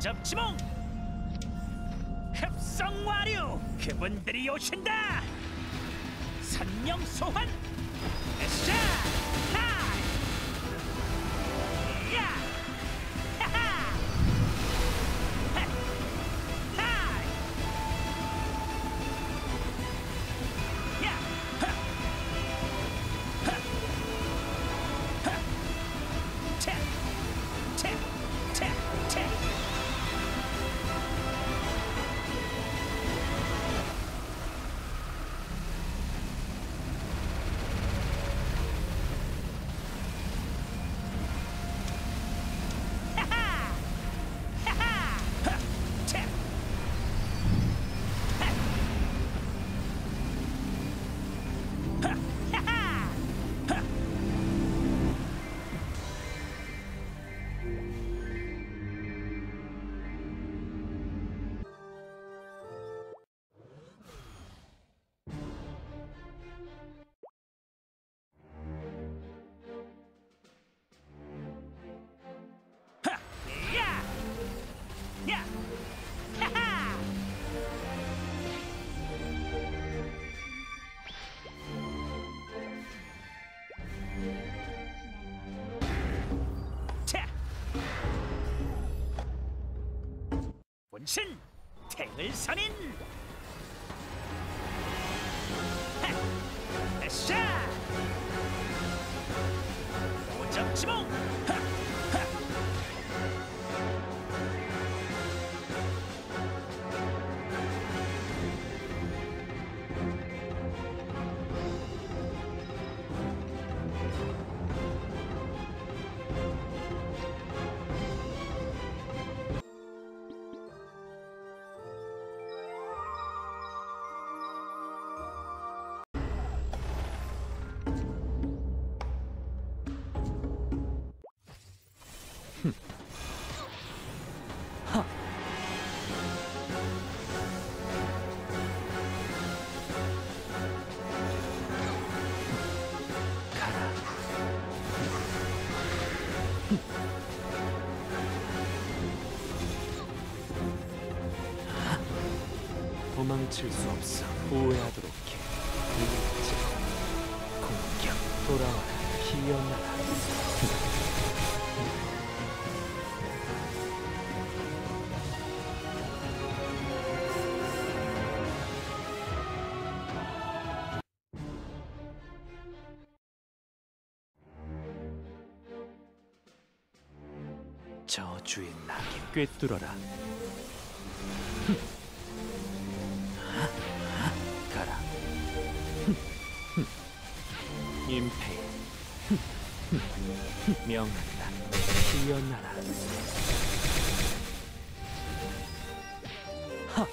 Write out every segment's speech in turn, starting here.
오접지몽 흡성 와류 그분들이 오신다. 선명 소환 에샤 하이 야 하하 핫 하이 야 하 하 하 차 차 차 차 야! 하하! 차! 원신 태을선인! 하! 에샤! 오접지몽! 하! 하! 도망칠 수 없어. 후회하도록 해. 이제 공격 돌아와라. 피어나라. 저주의 낙인 꿰뚫어라. 가라. 임페 명한다. 피어나라. 하.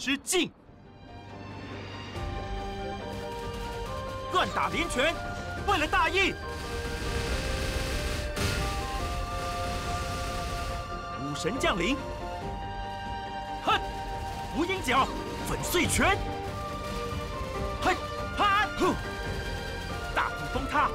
之境。乱打连拳，为了大义。武神降临，哼！无影脚，粉碎拳。嘿，哈，哼！大地崩塌。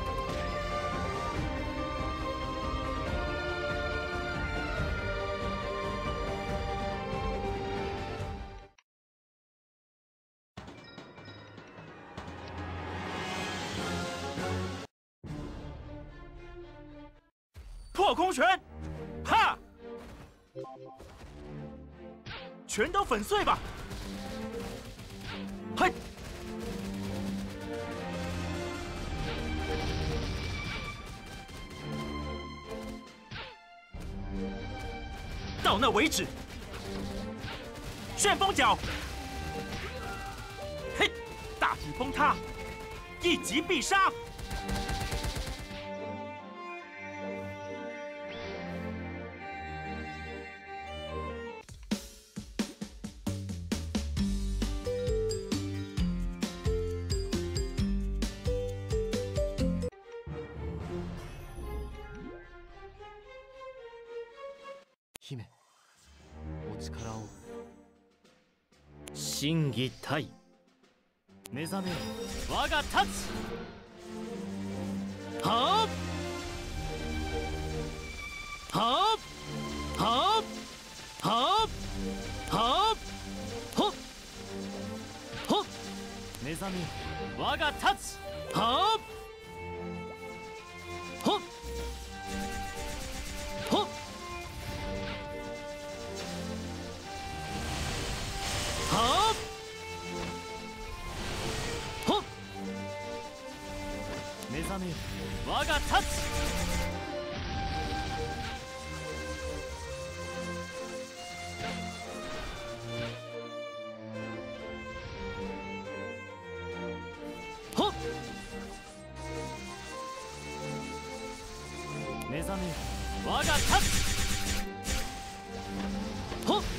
破空拳，哈！全都粉碎吧！嘿！到那为止！旋风脚，嘿！大体崩塌，一击必杀！ 姫、お力を。 心技体目覚め我が立つ。はあはあはあはあはあほっほっ目覚め我が立つ。はあほっほっはあほっ目覚め我が立つ。ほっ目覚め我が立つ。ほっ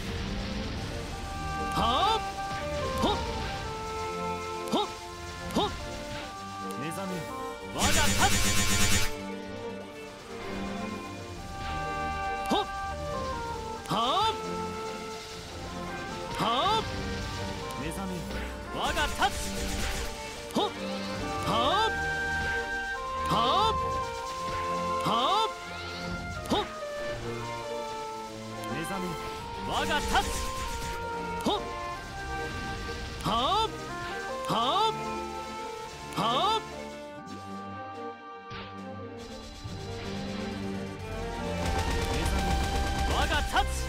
はあほっほっほっ目覚め我が立つ。ほっはあはあ目覚め我が立つ。ほっはあはあはあほっ目覚め我が立つ。ほっはあはあはあ目覚め我が立つ。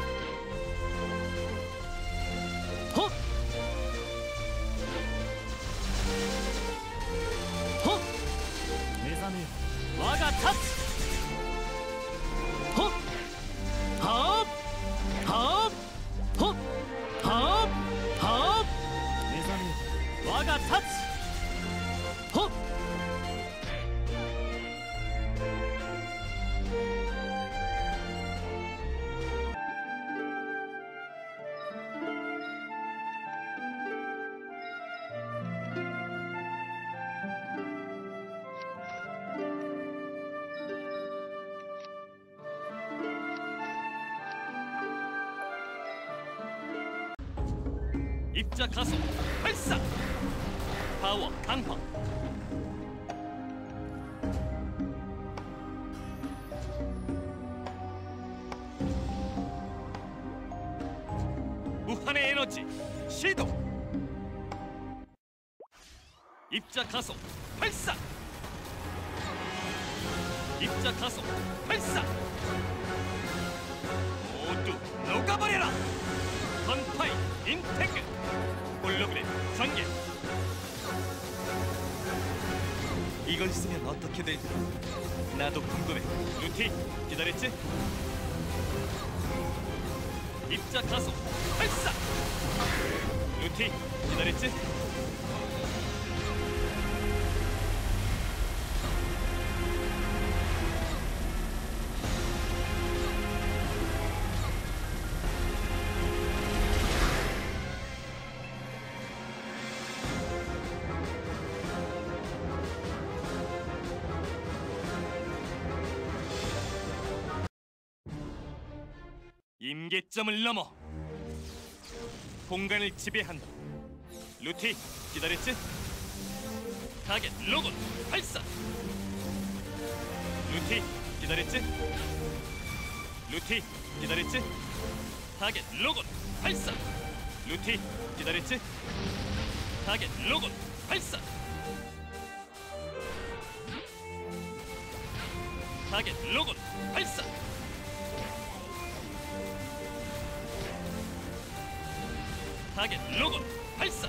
ほっほっ目覚め我が立つ。ほっはあはあほっはあはあ目覚め我が立つ。ほっ 입자 가속 발사! 파워 강화! 무한의 에너지 시도! 입자 가속 발사! 입자 가속 발사! 모두 녹아버려라! 건파이 인테그! 홀로그램 전개. 이걸 쓰면 어떻게 될지 나도 궁금해. 루티 기다렸지? 입자 가속 발사. 루티 기다렸지? 임계점을 넘어 공간을 지배한다. 루티, 기다렸지? 타겟 로봇 발사. 루티, 기다렸지? 루티, 기다렸지? 타겟 로봇 발사. 루티, 기다렸지? 타겟 로봇 발사. 타겟 로봇 발사. 타겟 로봇 발사.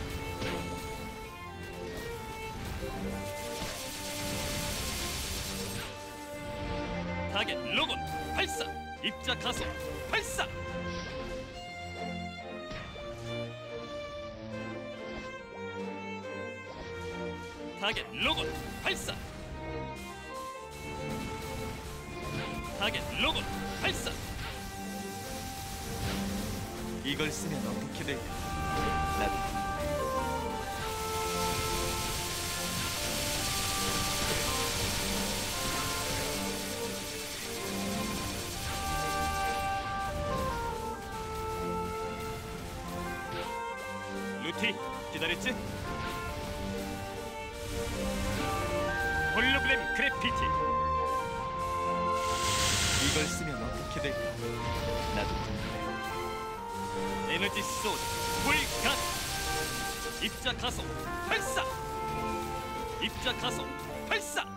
타겟 로봇 발사. 입자 가속 발사. 타겟 로봇 발사. 타겟 로봇 발사. 이걸 쓰면 어떻게 될까? 나도 루티, 기다렸지? 홀로그램 그래피티. 이걸 쓰면 어떻게 될까? 나도 에너지 소드 불가. 입자 가속 발사. 입자 가속 발사.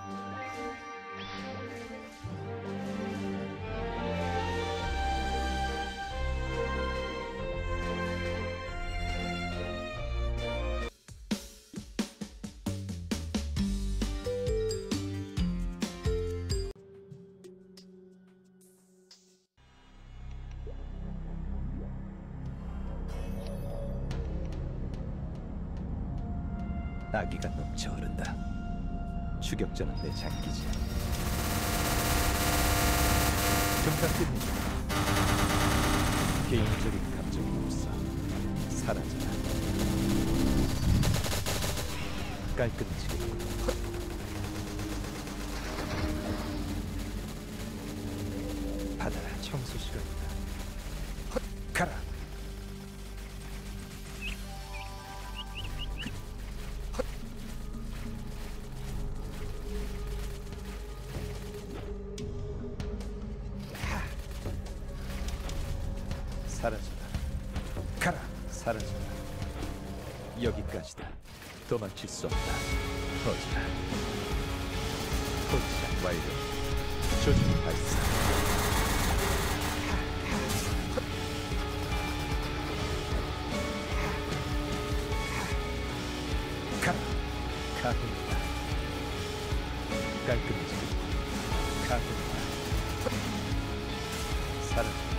아기가 넘쳐 흐른다. 추격자는 내 장기지. 금강빛 개인적인 감정이 없어. 사라져라. 깔끔해지겠군. 받아라. 청소 시간이다. 가라. 사라져라. 가라. 사라져라. 여기까지다. 도망칠 수 없다. 터지라. 포지션 완료. 조준 발사. 가라. 가군이다. 깔끔해지고 가군이다. 사라져.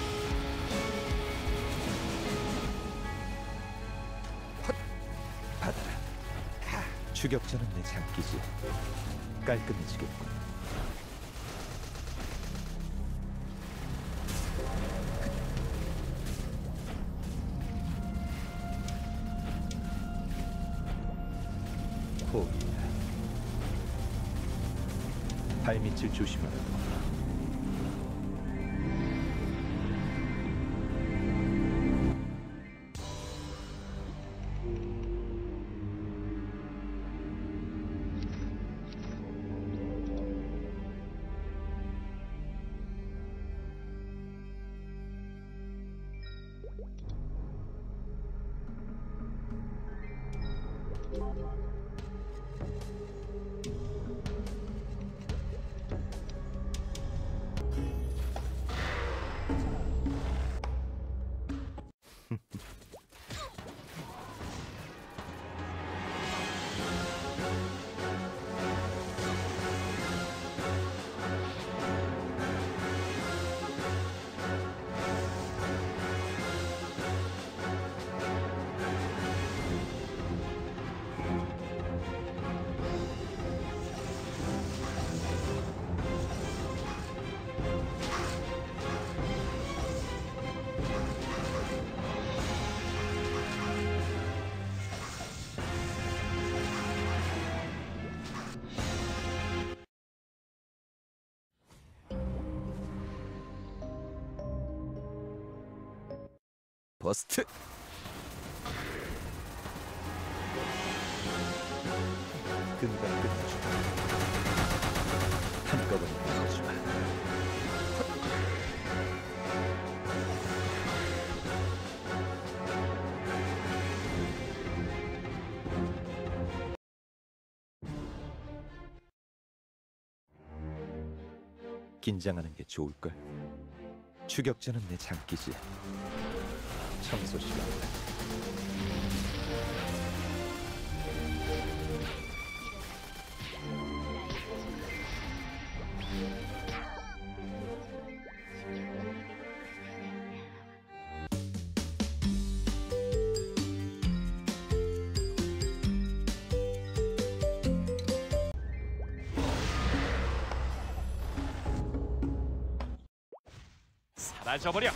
받아라. 추격자는 내 장기지. 깔끔해지겠군. 포기다. 발밑을 조심하라. 버스트. 끈과 끝내주마. 한꺼번에 나눠주마. 긴장하는 게 좋을걸. 추격자는 내 장기지. 청소 시간이다. 사라져버려.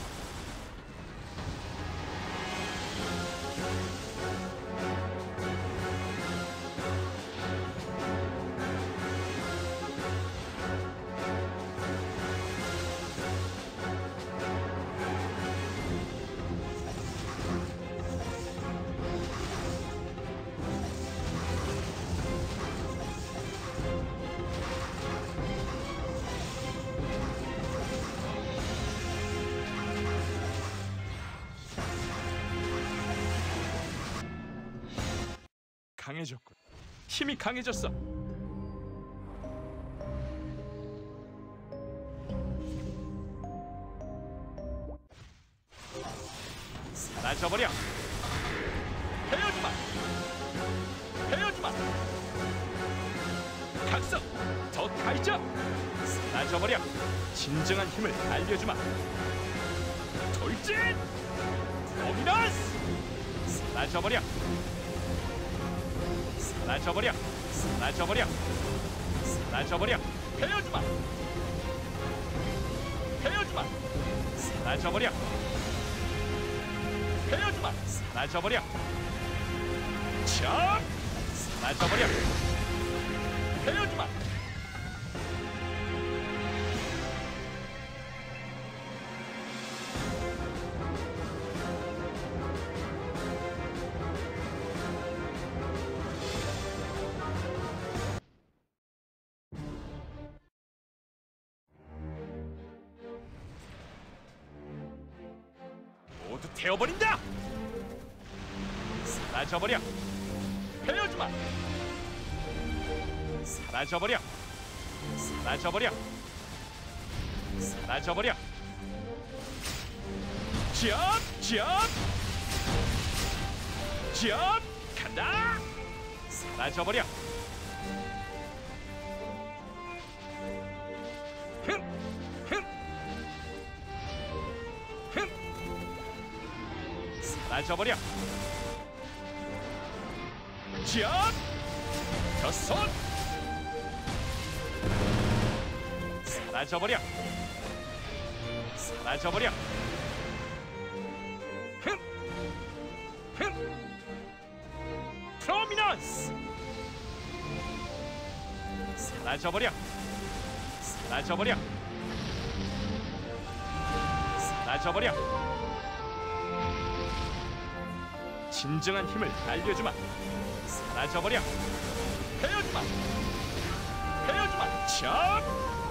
강해졌군. 힘이 강해졌어. 사라져버려. 헤어지마. 헤어지마. 각성. 더 가이저. 사라져버려. 진정한 힘을 알려주마. 돌진. 도미너스. 사라져버려. 사라져버려. 사라져버려. 사라져버려. 헤어지마. 헤어지마. 사라져버려. 헤어지마. 사라져버려. 참. 사라져버려. 헤어지마. 모두 태워버린다! 사라져버려! 헤어지마! 사라져버려! 사라져버려! 사라져버려! 점! 점! 점! 간다! 사라져버려! 흥! 흥! 흥! 사라져버려! 점! 저 손! 사라져버려! 사라져버려! 흥! 흥! 프로미넌스! 사라져버려! 사라져버려! 사라져버려! 진정한 힘을 알려주마. 사라져버려. 헤어지마. 헤어지마. 참.